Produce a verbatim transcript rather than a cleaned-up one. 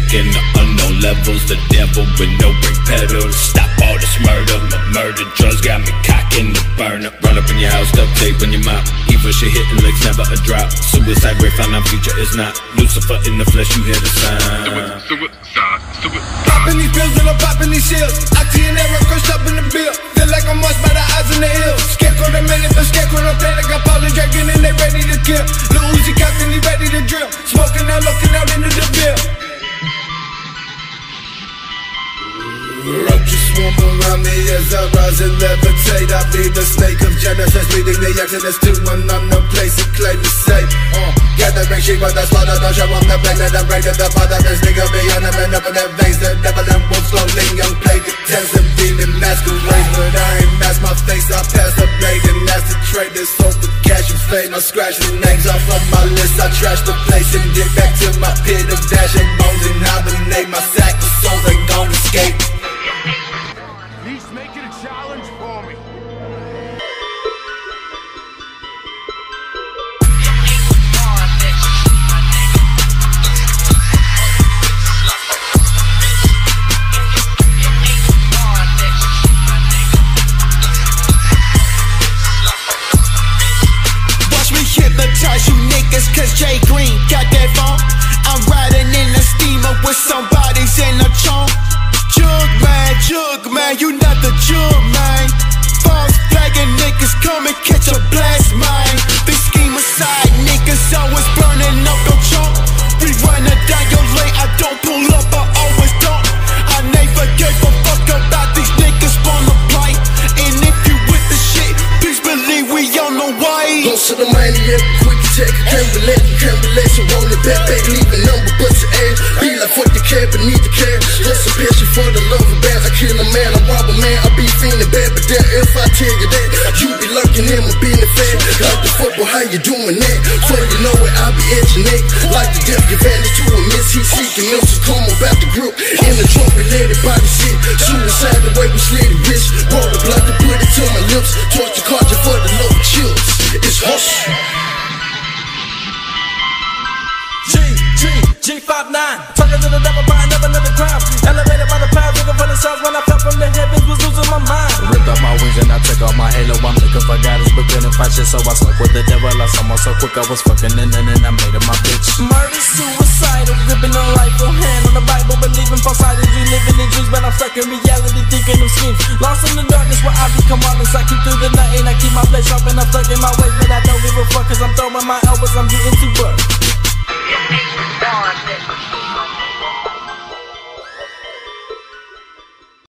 taking the unknown levels. The devil with no brake pedals. Stop all this murder, my murder drugs got me cocking the burner. Run up in your house, duct tape in your mouth. Evil shit hitting legs, never a drop. Suicide rate, found out future is not. Lucifer in the flesh, you hear the sound. Suicide, suicide. Popping these pills and I'm popping these shells. Oxy and arrow crushed up in the bill. Feel like I'm watched by the eyes in the hills. Scarecrow the minute, but scarecrow the planet. Got Polly Dragon and they ready to kill. Lil Uzi cocked and he ready to drill. Smoking out, looking out into the bill. Roaches swarm around me as I rise and levitate. I be the snake of Genesis, leading the Exodus to an unknown place and claim to say uh, gathering sheep with the slaughter, don't show them the blade. Let them break to the father, this nigga be on them and up in their veins. The devil and wolf slowly young play the tens and beat and masquerade. But I ain't mask my face, I pass the blade and that's the trade. This hope for cash and fame. I scratch the names off of my list. I trash the place and get back to my pit of dash and bones and hibernate. My sack of souls ain't gon' escape. Make it a challenge for me. Watch me hypnotize you niggas, cause Jay Green got that phone. I'm riding in a steamer with somebody's in a trunk. Jug man, jug man, you not the jug man. False flagging niggas come and catch a blast mine. They scheme aside, niggas always burning up your trunk. We running down your lane, I don't pull up, I always don't. I never gave a fuck about these niggas from the plight. And if you with the shit, please believe we on the way. Go to the money, yeah, quick check. Can't relate, can't relate, so roll it back, back, leave a number, but your ass. Be like fuck the cab, but need the cash. Hustle passion for the love of bands. I kill a man, I rob a man, I be feeling bad. But then if I tell you that, you be lurking in my business fan. Like the football, how you doing that? So you know it, I be at your neck. Like the death, give advantage to a miss. He seeking them to come about the group. In the trunk, related by the shit. Suicide, the way we slid the wrist. Roll the blood to put it to my lips. Torch the cartridge for the low chills. It's hustle. G, G, G five nine. Talking to the devil by never another crime. Elevated by the power, looking for the stars. When I fell from the heavens, was losing my mind. Ripped off my wings and I took off my halo. I'm looking for guidance, but couldn't find shit. So I slept with the devil. I saw myself quick, I was fucking in and then I made it my bitch. Murder, suicidal, gripping on life, on hand on the Bible. Believing false ideas, we living in dreams. But I'm stuck in reality, thinking of schemes. Lost in the darkness where I become honest. I keep through the night and I keep my place sharp and I'm stuck in my ways. But I don't give a fuck cause I'm throwing my elbows, I'm getting too buck.